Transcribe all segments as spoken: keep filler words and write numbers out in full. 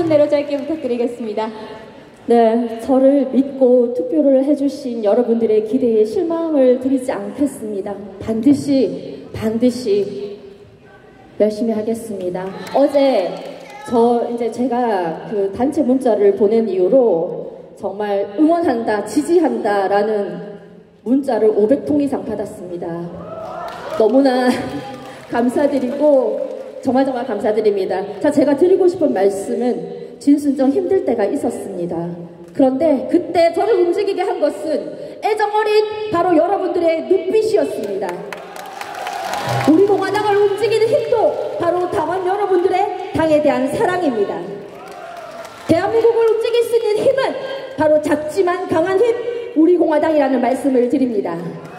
손 내려 짧게 부탁드리겠습니다. 네, 저를 믿고 투표를 해주신 여러분들의 기대에 실망을 드리지 않겠습니다. 반드시 반드시 열심히 하겠습니다. 어제 저 이제 제가 그 단체 문자를 보낸 이후로 정말 응원한다, 지지한다라는 문자를 오백 통 이상 받았습니다. 너무나 감사드리고 정말 정말 감사드립니다. 자, 제가 드리고 싶은 말씀은 진순정 힘들 때가 있었습니다. 그런데 그때 저를 움직이게 한 것은 애정어린 바로 여러분들의 눈빛이었습니다. 우리 공화당을 움직이는 힘도 바로 당원 여러분들의 당에 대한 사랑입니다. 대한민국을 움직일 수 있는 힘은 바로 작지만 강한 힘, 우리 공화당이라는 말씀을 드립니다.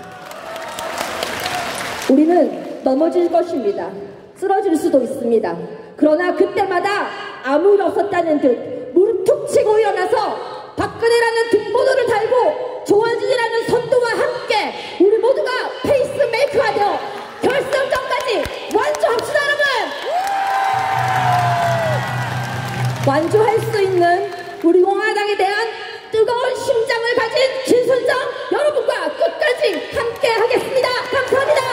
우리는 넘어질 것입니다. 쓰러질 수도 있습니다. 그러나 그때마다 아무 일 없었다는 듯 무릎 툭 치고 일어나서 박근혜라는 등번호를 달고 조원진이라는 선두와 함께 우리 모두가 페이스메이커가 되어 결승전까지 완주합시다. 여러분, 완주할 수 있는 우리 공화당에 대한 뜨거운 심장을 가진 진순정 여러분과 끝까지 함께 하겠습니다. 감사합니다.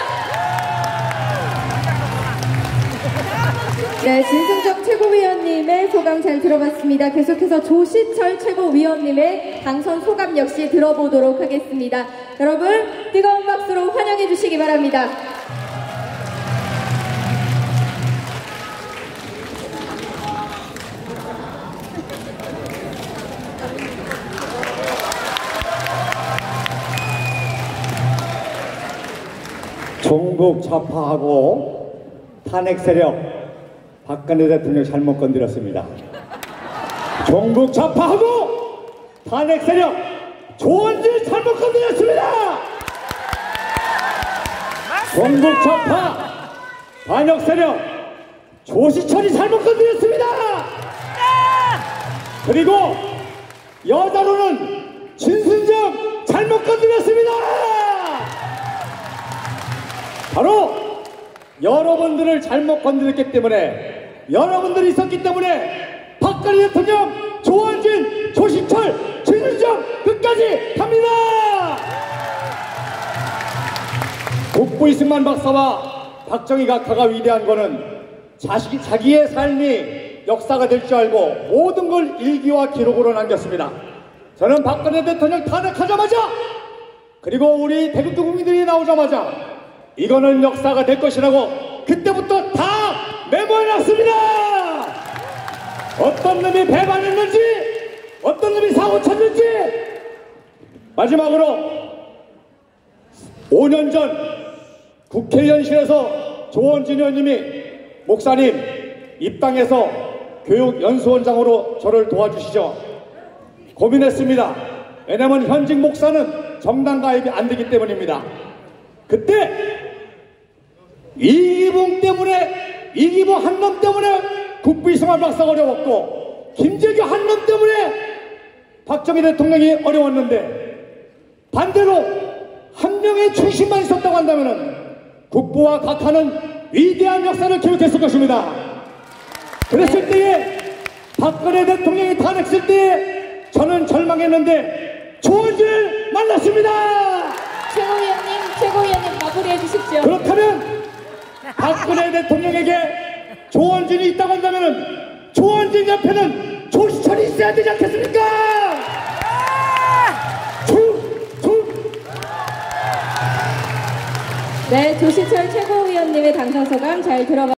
네, 진순정 최고위원님의 소감 잘 들어봤습니다. 계속해서 조시철 최고위원님의 당선 소감 역시 들어보도록 하겠습니다. 여러분, 뜨거운 박수로 환영해 주시기 바랍니다. 종북 좌파하고 탄핵 세력 박근혜 대통령 잘못 건드렸습니다. 종북 좌파하고 탄핵 세력 조원진 잘못 건드렸습니다. 종북 좌파 반역 세력 조시철이 잘못 건드렸습니다. 그리고 여자로는 진순정 잘못 건드렸습니다. 바로 여러분들을 잘못 건드렸기 때문에, 여러분들이 있었기 때문에 박근혜 대통령, 조원진, 조시철, 진순정 끝까지 갑니다. 국부 이승만 박사와 박정희 각하가 위대한 거는 자식, 자기의 삶이 역사가 될 줄 알고 모든 걸 일기와 기록으로 남겼습니다. 저는 박근혜 대통령 탄핵하자마자, 그리고 우리 대국민 국민들이 나오자마자 이거는 역사가 될 것이라고 그때부터 다 메모해놨습니다. 어떤 놈이 배반했는지, 어떤 놈이 사고 쳤는지. 마지막으로 오 년 전 국회의원실에서 조원진 의원님이 목사님 입당해서 교육연수원장으로 저를 도와주시죠. 고민했습니다. 왜냐하면 현직 목사는 정당 가입이 안 되기 때문입니다. 그때 이기붕 때문에, 이기붕 한 놈 때문에 국부 이승만 박사가 어려웠고, 김재규 한 놈 때문에 박정희 대통령이 어려웠는데, 반대로 한 명의 출신만 있었다고 한다면 국부와 각하는 위대한 역사를 기록했을 것입니다. 그랬을 때에 박근혜 대통령이 탄핵했을 때에 저는 절망했는데 조원진을 만났습니다. 최고위원님, 최고위원님 마무리해 주십시오. 그렇다면 박근혜 대통령에게 조원진이 있다고 한다면 조원진 옆에는 조시철이 있어야 되지 않겠습니까? 조, 조. 네, 조시철 최고위원님의 당선 소감 잘 들어봤습니다.